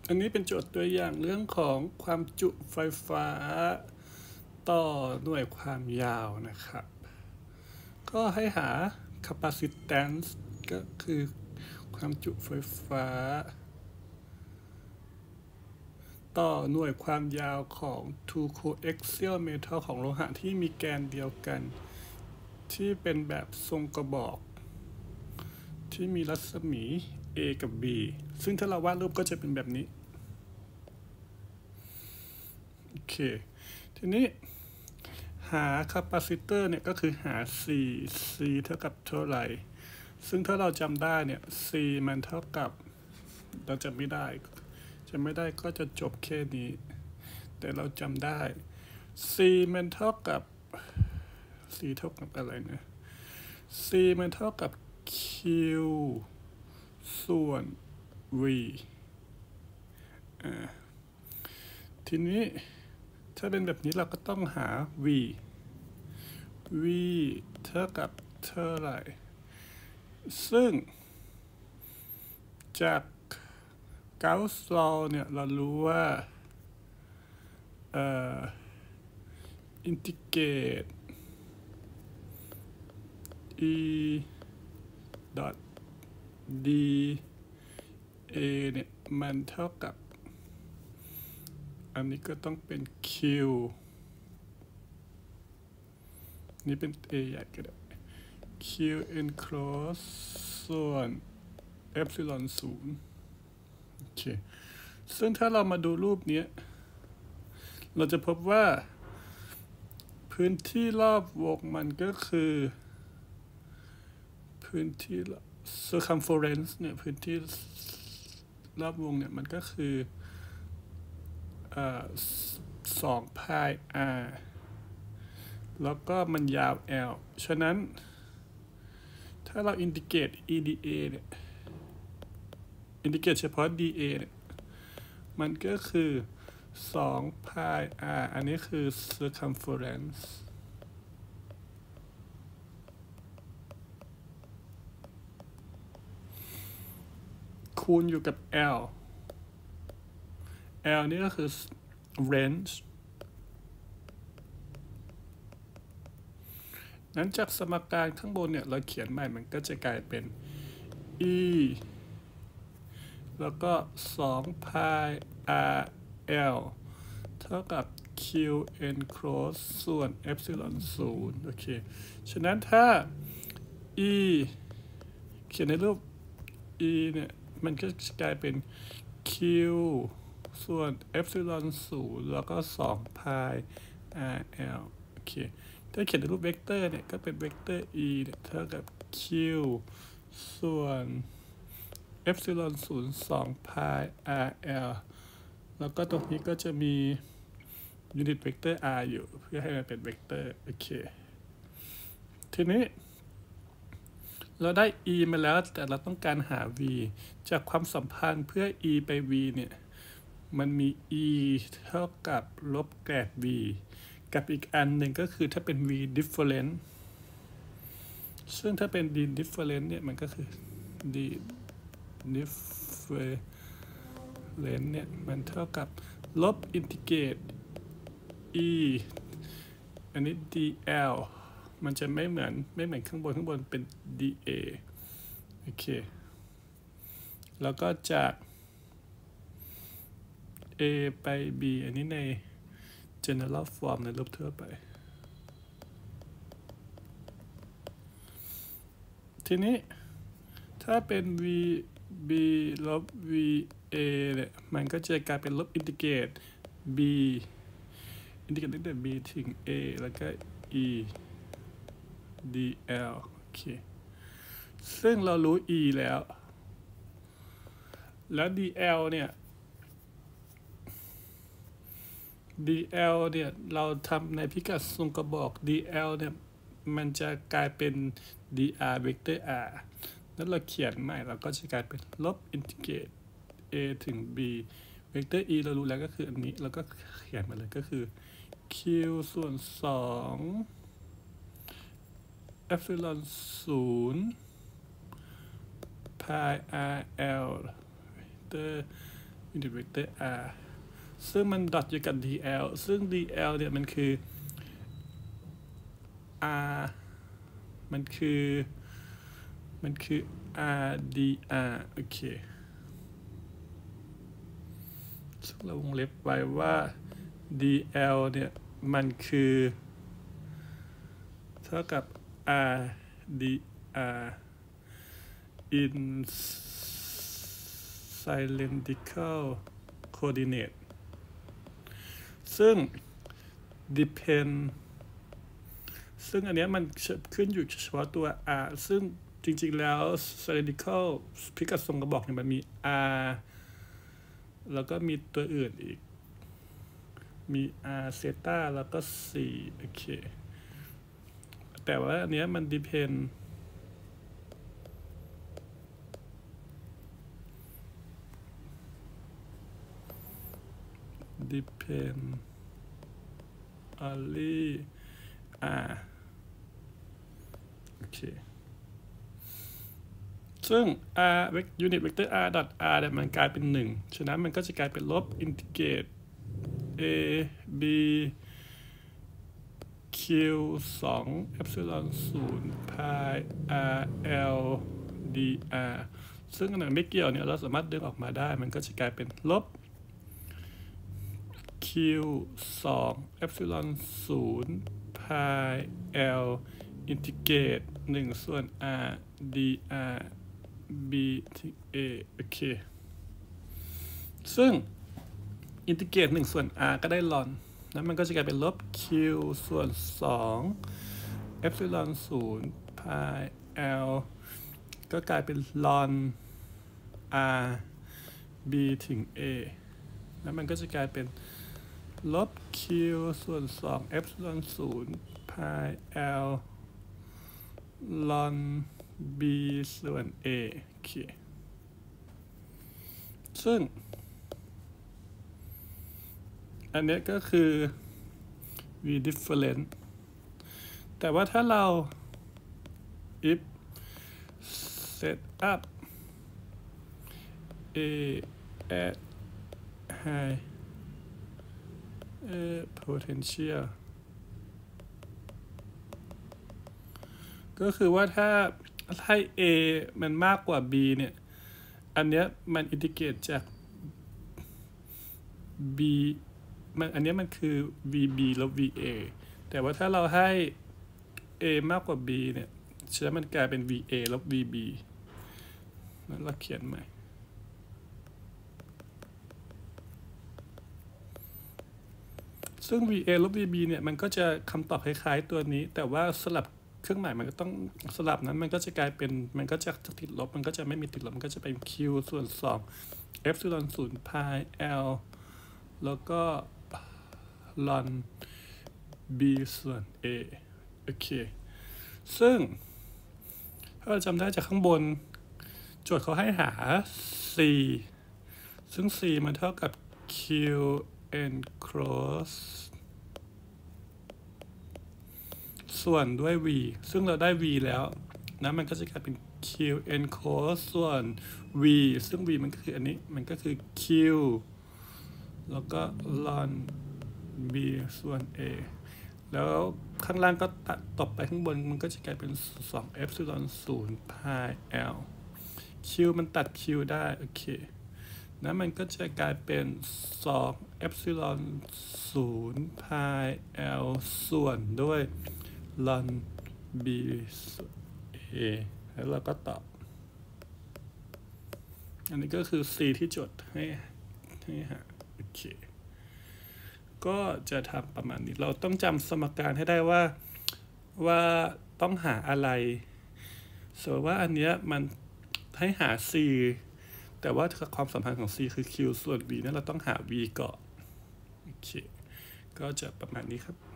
อันนี้เป็นโจทย์ตัวอย่างเรื่องของความจุไฟฟ้าต่อหน่วยความยาวนะครับก็ให้หา capacitance ก็คือความจุไฟฟ้าต่อหน่วยความยาวของ two coaxial metal ของโลหะที่มีแกนเดียวกันที่เป็นแบบทรงกระบอกที่มีรัศมี A กับ B ซึ่งถ้าเราวาดรูปก็จะเป็นแบบนี้โอเคทีนี้หาคาปาซิเตอร์เนี่ยก็คือหา C เท่ากับเท่าไหร่ซึ่งถ้าเราจำได้เนี่ย C มันเท่ากับเราจำไม่ได้ก็จะจบแค่นี้แต่เราจำได้ C มันเท่ากับ C เท่ากับอะไรนะ C มันเท่ากับ Q ส่วน V ทีนี้ถ้าเป็นแบบนี้เราก็ต้องหา V เท่ากับเท่าไหร่ซึ่งจากเกาส์ law เนี่ยเรารู้ว่าอินทิเกรต e dot d a เนี่ยมันเท่ากับอันนี้ก็ต้องเป็น q นี่เป็น a ใหญ่ก็ได้ q enclose ส่วน epsilon 0โอเคซึ่งถ้าเรามาดูรูปนี้เราจะพบว่าพื้นที่รอบวงมันก็คือพื้นที่ circumference เนี่ยพื้นที่รอบวงเนี่ยมันก็คือ2 pi r แล้วก็มันยาว l ฉะนั้นถ้าเราอินทิเกรต EDA เนี่ยอินทิเกรตเฉพาะ dA เนี่ยมันก็คือ2 pi r อันนี้คือ circumference คูณอยู่กับ L นี่ก็คือ range นั้นจากสมการข้างบนเนี่ยเราเขียนใหม่มันก็จะกลายเป็น e แล้วก็2 pi r l เท่ากับ q enclose ส่วน epsilon 0โอเคฉะนั้นถ้า e เขียนในรูป e เนี่ยมันก็จะกลายเป็น q ส่วน epsilon 0แล้วก็2 pi r l โอเคถ้าเขียนในรูปเวกเตอร์เนี่ยก็เป็นเวกเตอร์ e เนี่ยเท่ากับ q ส่วน epsilon 0 2 pi r l แล้วก็ตรงนี้ก็จะมียูนิตเวกเตอร์ r อยู่เพื่อให้มันเป็นเวกเตอร์โอเคทีนี้เราได้ e มาแล้วแต่เราต้องการหา v จากความสัมพันธ์เพื่อ e ไป v เนี่ยมันมี e เท่ากับลบแกรด v กับอีกอันหนึ่งก็คือถ้าเป็น v different ซึ่งถ้าเป็น d different เนี่ยมันก็คือ d different เนี่ยมันเท่ากับลบอินทิเกรต e อันนี้ dl มันจะไม่เหมือนข้างบนเป็น dA โอเคแล้วก็จาก a ไป b อันนี้ใน general form ในรูปทั่วไปทีนี้ถ้าเป็น v b ลบ v a เนี่ยมันก็จะกลายเป็นลบอินทิเกรต b อินทิเกรตตั้งแต่ b ถึง a แล้วก็ e dl โอเคซึ่งเรารู้ e แล้วdl เนี่ย dl เนี่ยเราทำในพิกัดทรงกระบอก dl เนี่ยมันจะกลายเป็น dr เวกเตอร์ r แล้วเราเขียนใหม่เราก็จะกลายเป็นลบอินทิเกรต a ถึง b เวกเตอร์ e เรารู้แล้วก็คืออันนี้เราก็เขียนมาเลยก็คือ q ส่วน2 epsilon 0 pi r l เวกเตอร์ unit vector r ซึ่งมันดอทอยู่กับ dl ซึ่ง dl เนี่ยมันคือ r มันคือ r dr โอเคซึ่งเราวงเล็บไว้ว่า dl เนี่ยมันคือเท่ากับ r dr in cylindrical coordinate ซึ่ง depend ซึ่งอันนี้มันขึ้นอยู่เฉพาะตัว r ซึ่งจริงๆแล้ว cylindrical พิกัดทรงกระบอกเนี่ยมันมี r แล้วก็มีตัวอื่นอีกมี r เซตาแล้วก็ c โอเคแต่ว่าอันนี้มัน depend only r โอเคซึ่ง r unit vector r dot r เนี่ยมันกลายเป็น1ฉะนั้นมันก็จะกลายเป็นลบอินทิเกรต a b q 2 epsilon 0 pi r l dr ซึ่งอันไหนไม่เกี่ยวเนี่ยเราสามารถดึงออกมาได้มันก็จะกลายเป็นลบ q 2 epsilon 0 pi l อินทิเกรต1ส่วน r dr b ที่ a โอเคซึ่งอินทิเกรต1ส่วน r ก็ได้ลอนแล้วมันก็จะกลายเป็นลบ q ส่วน2 epsilon 0 pi l ก็กลายเป็นลอน r b ถึง a แล้วมันก็จะกลายเป็นลบ q ส่วน2 epsilon 0 pi l ลอน b ส่วน a โอเคซึ่งอันนี้ก็คือ v different แต่ว่าถ้าเรา if set up a at high potential ก็คือว่าถ้าให้ a มันมากกว่า b เนี่ยอันเนี้ยมันอินทิเกรตจาก b มันอันนี้มันคือ vb ลบ va แต่ว่าถ้าเราให้ a มากกว่า b เนี่ยฉะนั้นมันกลายเป็น va ลบ vb นั้นเราเขียนใหม่ซึ่ง va ลบ vb เนี่ยมันก็จะคำตอบคล้ายๆตัวนี้แต่ว่าสลับเครื่องหมายมันก็ต้องสลับนั้นมันก็จะกลายเป็นมันก็จะติดลบมันก็จะไม่มีติดลบมันก็จะเป็น q ส่วน2 epsilon 0 pi l แล้วก็ลอน b ส่วน a โอเคซึ่งถ้าเราจำได้จากข้างบนโจทย์เขาให้หา c ซึ่ง c มันเท่ากับ q n cross ส่วนด้วย v ซึ่งเราได้ v แล้วนะมันก็จะกลายเป็น q n cross ส่วน v ซึ่ง v มันก็คืออันนี้มันก็คือ q แล้วก็ลอน b ส่วน a แล้วข้างล่างก็ตัดตบไปข้างบนมันก็จะกลายเป็น2 epsilon 0 pi l q มันตัด q ได้โอเคนะมันก็จะกลายเป็น2 epsilon 0 pi l ส่วนด้วยลอน b ส่วน a แล้วเราก็ตอบอันนี้ก็คือ c ที่จดให้หาโอเคก็จะทำประมาณนี้เราต้องจำสมการให้ได้ว่าต้องหาอะไรสมมติว่าอันเนี้ยมันให้หา c แต่ว่าความสัมพันธ์ของ c คือ q ส่วน v นั้นเราต้องหา v ก่อนโอเคก็จะประมาณนี้ครับ